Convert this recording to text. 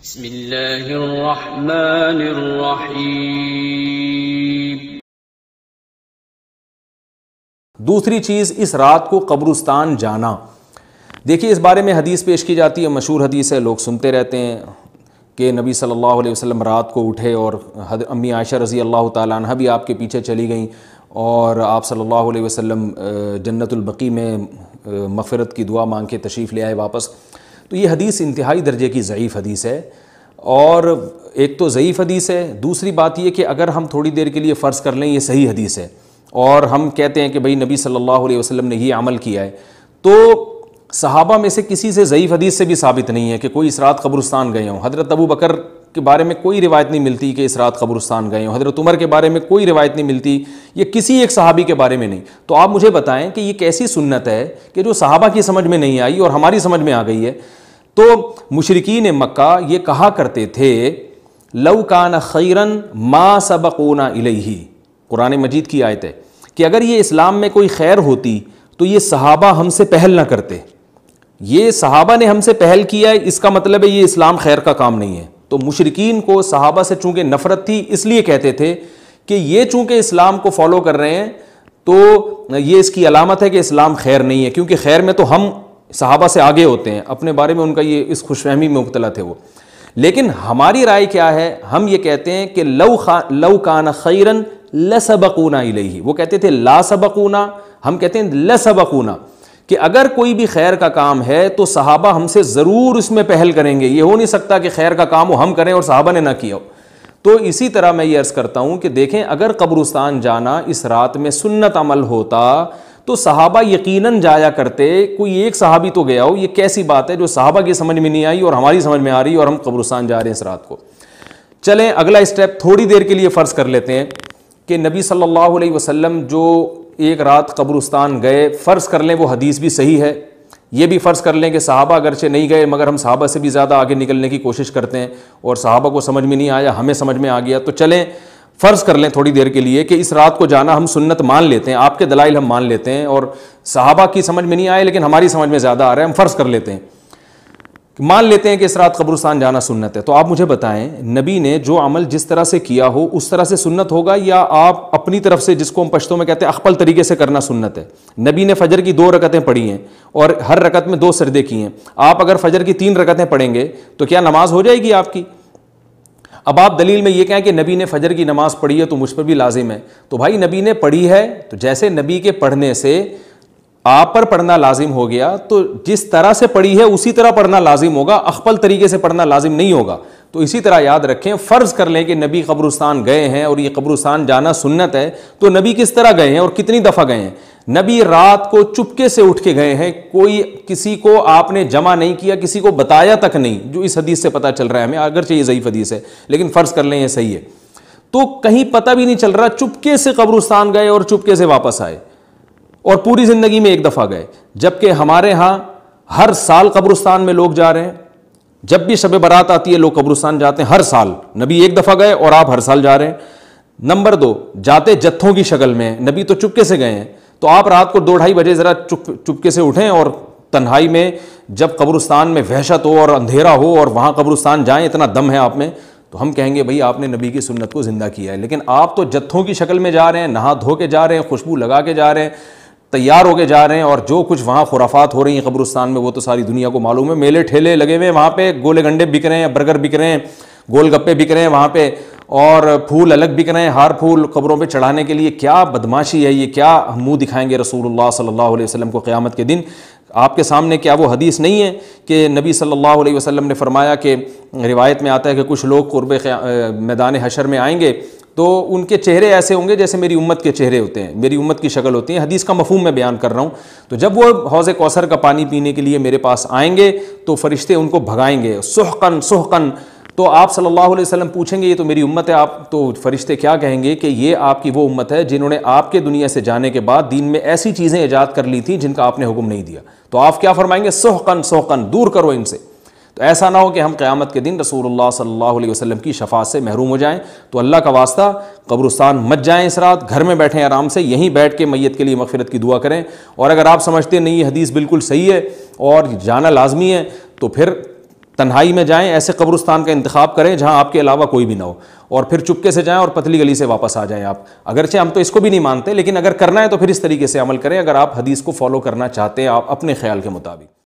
بسم اللہ الرحمن الرحیم۔ دوسری چیز، اس رات کو قبرستان جانا۔ دیکھیے اس بارے میں حدیث پیش کی جاتی ہے، مشہور حدیث ہے، لوگ سنتے رہتے ہیں کہ نبی صلی اللہ علیہ وسلم رات کو اٹھے اور امی عائشہ رضی اللہ تعالیٰ عنہ بھی آپ کے پیچھے چلی گئیں اور آپ صلی اللہ علیہ وسلم جنت البقیع میں مغفرت کی دعا مانگ کے تشریف لے آئے واپس۔ تو یہ حدیث انتہائی درجے کی ضعیف حدیث ہے، اور ایک تو ضعیف حدیث ہے، دوسری بات یہ کہ اگر ہم تھوڑی دیر کے لیے فرض کر لیں یہ صحیح حدیث ہے اور ہم کہتے ہیں کہ بھئی نبی صلی اللہ علیہ وسلم نے یہ عمل کیا ہے، تو صحابہ میں سے کسی سے ضعیف حدیث سے بھی ثابت نہیں ہے کہ کوئی اس رات قبرستان گئے ہوں۔ حضرت ابو بکر کے بارے میں کوئی روایت نہیں ملتی کہ اس رات قبرستان گئے ہوں، حضرت عمر کے بارے میں کوئی روایت نہیں ملتی، یہ کسی ایک صحابی کے بارے میں نہیں۔ تو آپ مجھے بتائیں کہ یہ کیسی سنت ہے کہ جو صحابہ کی سمجھ میں نہیں آئی اور ہماری سمجھ میں آ گئی ہے؟ تو مشرکین مکہ یہ کہا کرتے تھے لو کان خیرا ما سبقونا الیہ، قرآن مجید کی آیت ہے کہ اگر یہ اسلام میں کوئی خیر ہوتی تو یہ صحابہ ہم سے پہل نہ کرتے، یہ صحابہ نے ہم سے پہل کیا ہے، اس کا مطلب ہے یہ اسلام خیر کا کام نہیں ہے۔ تو مشرکین کو صحابہ سے چونکہ نفرت تھی، اس لیے کہتے تھے کہ یہ چونکہ اسلام کو فالو کر رہے ہیں تو یہ اس کی علامت ہے کہ اسلام خیر نہیں ہے، کیونکہ خیر میں تو ہم صحابہ سے آگے ہوتے ہیں، اپنے بارے میں ان کا یہ اس خوش فہمی میں مبتلا تھے وہ۔ لیکن ہماری رائے کیا ہے؟ ہم یہ کہتے ہیں کہ لو کان خیرا لسبقونا الیہ، وہ کہتے تھے لا سبقونا، ہم کہتے ہیں لسبقونا، کہ اگر کوئی بھی خیر کا کام ہے تو صحابہ ہم سے ضرور اس میں پہل کریں گے، یہ ہو نہیں سکتا کہ خیر کا کام وہ ہم کریں اور صحابہ نے نہ کیا ہو۔ تو اسی طرح میں یہ عرض کرتا ہوں کہ دیکھیں اگر قبرستان جانا اس رات میں سنت عمل ہوتا تو صحابہ یقیناً جایا کرتے، کوئی ایک صحابی تو گیا ہو، یہ کیسی بات ہے جو صحابہ کی سمجھ میں نہیں آئی اور ہماری سمجھ میں آ رہی اور ہم قبرستان جا رہے ہیں اس رات کو۔ چلیں اگلا اسٹیپ تھوڑی دیر کے لیے فرض کر لیتے ہیں کہ نبی صلی اللہ علیہ وسلم جو ایک رات قبرستان گئے، فرض کر لیں وہ حدیث بھی صحیح ہے، یہ بھی فرض کر لیں کہ صحابہ اگرچہ نہیں گئے مگر ہم صحابہ سے بھی زیادہ آگے نکلنے کی کوشش کرتے ہیں اور صحابہ کو سمجھ میں نہیں آیا، ہمیں سمجھ میں آ گیا، تو چلیں فرض کر لیں تھوڑی دیر کے لیے کہ اس رات کو جانا ہم سنت مان لیتے ہیں، آپ کے دلائل ہم مان لیتے ہیں اور صحابہ کی سمجھ میں نہیں آئے لیکن ہماری سمجھ میں زیادہ آ رہا ہے، ہم فرض کر لیتے ہیں، مان لیتے ہیں کہ اس رات قبرستان جانا سنت ہے۔ تو آپ مجھے بتائیں نبی نے جو عمل جس طرح سے کیا ہو اس طرح سے سنت ہوگا، یا آپ اپنی طرف سے جس کو ہم پشتوں میں کہتے ہیں اخپل طریقے سے کرنا سنت ہے؟ نبی نے فجر کی 2 رکعتیں پڑھی ہیں اور ہر رکعت میں 2 سجدے کیے ہیں، آپ اگر فجر کی 3 رکعتیں پڑھیں گے تو کیا نماز ہو جائے گی آپ کی؟ اب آپ دلیل میں یہ کہیں کہ نبی نے فجر کی نماز پڑھی ہے تو مجھ پر بھی لازم ہے، تو بھائی نبی نے پڑھی ہے تو جیسے نبی کے پڑھنے سے آپ پر پڑھنا لازم ہو گیا تو جس طرح سے پڑھی ہے اسی طرح پڑھنا لازم ہوگا، اخپل طریقے سے پڑھنا لازم نہیں ہوگا۔ تو اسی طرح یاد رکھیں، فرض کر لیں کہ نبی قبرستان گئے ہیں اور یہ قبرستان جانا سنت ہے، تو نبی کس طرح گئے ہیں اور کتنی دفعہ گئے ہیں؟ نبی رات کو چپکے سے اٹھ کے گئے ہیں، کوئی کسی کو آپ نے جمع نہیں کیا، کسی کو بتایا تک نہیں، جو اس حدیث سے پتہ چل رہا ہے ہمیں، اگرچہ یہ ضعیف حدیث ہے لیکن فرض کر لیں یہ صحیح ہے، تو کہیں پتہ بھی نہیں چل رہا، چپکے سے قبرستان گئے اور چپکے سے واپس آئے اور پوری زندگی میں ایک دفعہ گئے، جبکہ ہمارے ہاں ہر سال قبرستان میں لوگ جا رہے ہیں، جب بھی شب برات آتی ہے لوگ قبرستان جاتے ہیں، ہر سال، نبی ایک دفعہ گئے اور آپ ہر سال جا رہے ہیں۔ نمبر 2، جاتے جتھوں کی شکل میں، نبی تو چپکے سے گئے ہیں، تو آپ رات کو 2-2:30 بجے ذرا چپکے سے اٹھیں اور تنہائی میں جب قبرستان میں وحشت ہو اور اندھیرا ہو اور وہاں قبرستان جائیں، اتنا دم ہے آپ میں، تو ہم کہیں گے بھئی آپ نے نبی کی سنت کو زندہ کیا ہے۔ لیکن آپ تو جتھوں کی شکل میں جا رہے ہیں، نہا دھو کے جا رہے ہیں، خوشبو لگا کے جا رہے ہیں، تیار ہو کے جا رہے ہیں، اور جو کچھ وہاں خرافات ہو رہی ہیں قبرستان میں وہ تو ساری دنیا کو معلوم ہے، میلے ٹھیلے لگے ہوئے ہیں وہاں پہ، گولے گنڈے بک رہے ہیں، برگر بک رہے ہیں، گول گپے بک رہے ہیں وہاں پہ، اور پھول الگ بک رہے ہیں، ہار پھول قبروں پہ چڑھانے کے لیے۔ کیا بدماشی ہے یہ، کیا منہ دکھائیں گے رسول اللہ صلی اللہ علیہ وسلم کو قیامت کے دن؟ آپ کے سامنے کیا وہ حدیث نہیں ہے کہ نبی صلی اللہ علیہ وسلم نے فرمایا کہ روایت میں آتا ہے کہ کچھ لوگ قرب میدان حشر میں آئیں گے تو ان کے چہرے ایسے ہوں گے جیسے میری امت کے چہرے ہوتے ہیں، میری امت کی شکل ہوتی ہے، حدیث کا مفہوم میں بیان کر رہا ہوں۔ تو جب وہ حوض کوثر کا پانی پینے کے لیے میرے پاس آئیں گے تو فرشتے ان کو بھگائیں گے، سحقن سحقن، تو آپ صلی اللہ علیہ وسلم پوچھیں گے یہ تو میری امت ہے، آپ تو فرشتے کیا کہیں گے کہ یہ آپ کی وہ امت ہے جنہوں نے آپ کے دنیا سے جانے کے بعد دین میں ایسی چیزیں ایجاد کر لی تھیں جن کا آپ نے حکم نہیں دیا، تو آپ کیا فرمائیں گے؟ سحقن سحقن، دور کرو ان سے۔ تو ایسا نہ ہو کہ ہم قیامت کے دن رسول اللہ صلی اللہ علیہ وسلم کی شفاعت سے محروم ہو جائیں۔ تو اللہ کا واسطہ قبرستان مت جائیں اس رات، گھر میں بیٹھیں آرام سے، یہیں بیٹھ کے میت کے لیے مغفرت کی دعا کریں۔ اور اگر آپ سمجھتے نہیں یہ حدیث بالکل صحیح ہے اور جانا لازمی ہے تو پھر تنہائی میں جائیں، ایسے قبرستان کا انتخاب کریں جہاں آپ کے علاوہ کوئی بھی نہ ہو، اور پھر چپکے سے جائیں اور پتلی گلی سے واپس آ جائیں آپ. اگرچہ ہم تو اس کو بھی نہیں مانتے، لیکن اگر کرنا ہے تو پھر اس طریقے سے عمل کریں اگر آپ حدیث کو فالو کرنا چاہتے ہیں آپ اپنے خیال کے مطابق.